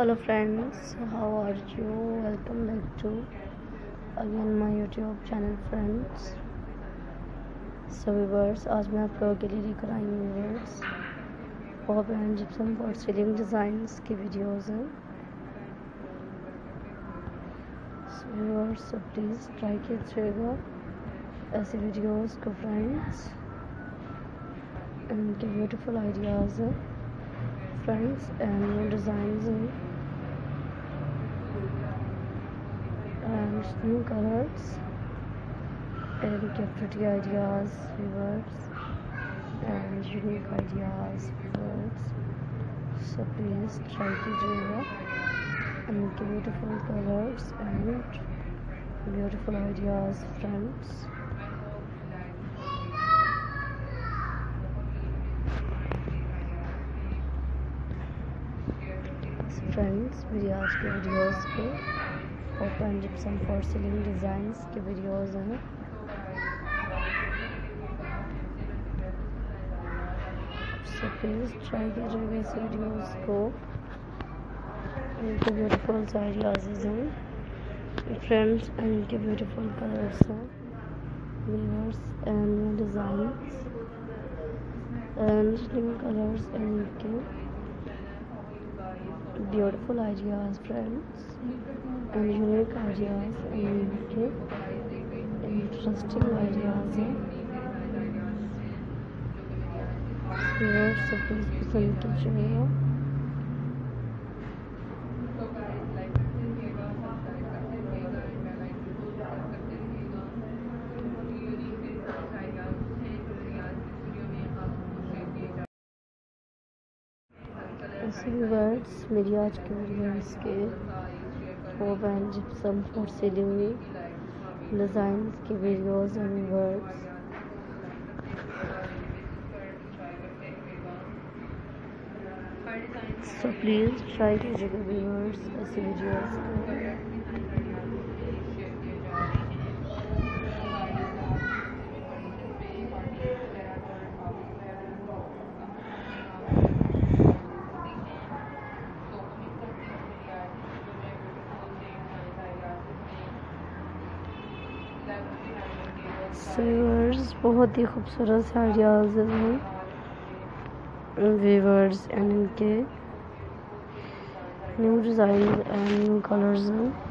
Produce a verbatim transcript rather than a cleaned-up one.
Hello friends, how are you? Welcome back to again my YouTube channel friends. So viewers, आज मैं आप लोगों के लिए लेकर आई हूँ viewers pop and gypsum for ceiling designs की वीडियोस हैं। So viewers, so please try कीजिएगा ऐसे वीडियोस को फ्रेंड्स। इनके ब्यूटीफुल आइडियाज़ हैं फ्रेंड्स एंड न्यू डिज़ाइंस हैं and new colors and get pretty ideas viewers and unique ideas viewers. So please try कीजिएगा and beautiful colors and beautiful ideas friends. So friends, मेरी आज के videos पे pop and gypsum for ceiling designs के videos हैं। So please try कीजिएगा इस videos को। इनके ब्यूटीफुल आइडियाज़ हैं फ्रेंड्स एंड इनके ब्यूटीफुल कलर्स हैं viewers and new designs and new colours and इनके beautiful ideas friends and unique ideas and इनके interesting ideas हैं व्यूअर्स। so please पसंद कीजिएगा। व्यूअर्स, मेरी आज के वीडियोस के pop and gypsum for ceiling designs के videos and viewers. So please try कीजिएगा व्यूअर्स ऐसे वीडियोस को। व्यूअर्स, बहुत ही खूबसूरत से आइडियाज़ हैं व्यूअर्स एंड इनके new design and new colours हैं।